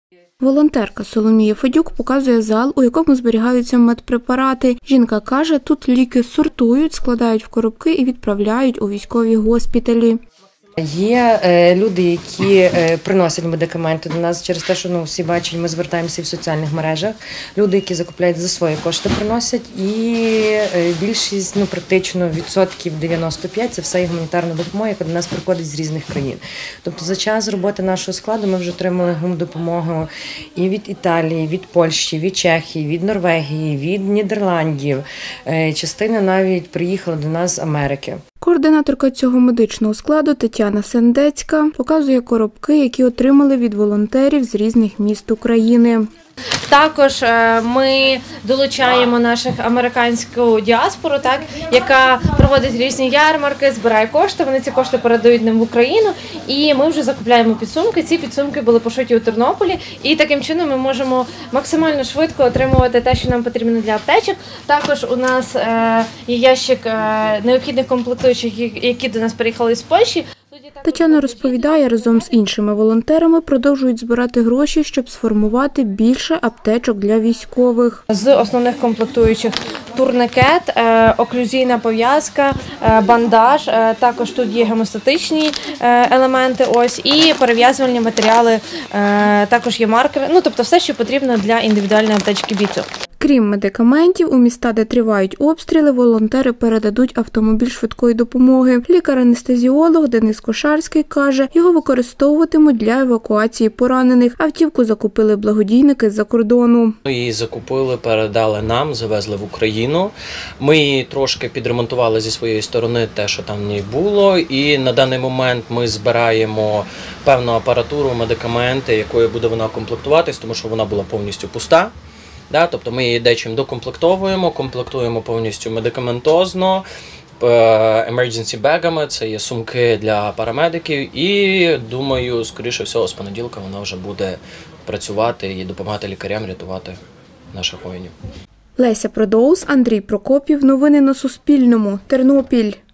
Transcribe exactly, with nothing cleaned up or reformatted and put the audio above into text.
Волонтерка Соломія Федюк показує зал, у якому зберігаються медпрепарати. Жінка каже, тут ліки сортують, складають в коробки і відправляють у військові госпіталі. Є е, люди, які е, приносять медикаменти до нас через те, що ну, всі бачать, ми звертаємося в соціальних мережах. Люди, які закупляють за свої кошти, приносять. І е, більшість, ну практично відсотків дев'яносто п'ять – це все гуманітарна допомога, яка до нас приходить з різних країн. Тобто за час роботи нашого складу ми вже отримали гумдопомогу і від Італії, від Польщі, від Чехії, від Норвегії, від Нідерландів. Е, частина навіть приїхала до нас з Америки. Координаторка цього медичного складу Тетяна Сендецька показує коробки, які отримали від волонтерів з різних міст України. Також ми долучаємо наших американську діаспору, так, яка проводить різні ярмарки, збирає кошти, вони ці кошти передають нам в Україну, і ми вже закупляємо підсумки. Ці підсумки були пошиті у Тернополі, і таким чином ми можемо максимально швидко отримувати те, що нам потрібно для аптечок. Також у нас є ящик необхідних комплектуючих, які до нас приїхали з Польщі. Тетяна розповідає, разом з іншими волонтерами продовжують збирати гроші, щоб сформувати більше аптечок для військових. З основних комплектуючих турникет, оклюзійна пов'язка, бандаж, також тут є гемостатичні елементи, ось, і перев'язувальні матеріали, також є маркери, ну тобто все, що потрібно для індивідуальної аптечки бійцю. Крім медикаментів, у міста, де тривають обстріли, волонтери передадуть автомобіль швидкої допомоги. Лікар-анестезіолог Денис Кошарський каже, його використовуватимуть для евакуації поранених. Автівку закупили благодійники з-за кордону. Її закупили, передали нам, завезли в Україну. Ми її трошки підремонтували зі своєї сторони, те, що там в ній було. І на даний момент ми збираємо певну апаратуру, медикаменти, якою буде вона комплектуватись, тому що вона була повністю пуста. Да, тобто ми її дечим докомплектовуємо, комплектуємо повністю медикаментозно, emergency бегами, це є сумки для парамедиків, і думаю, скоріше всього, з понеділка вона вже буде працювати і допомагати лікарям рятувати наших воїнів. Леся Продоус, Андрій Прокопів. Новини на Суспільному. Тернопіль.